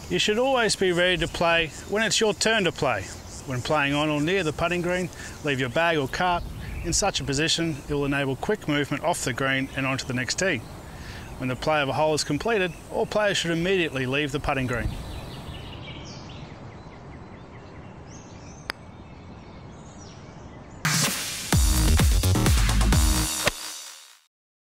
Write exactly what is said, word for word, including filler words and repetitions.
You should always be ready to play when it's your turn to play. When playing on or near the putting green, leave your bag or cart in such a position it will enable quick movement off the green and onto the next tee. When the play of a hole is completed, all players should immediately leave the putting green.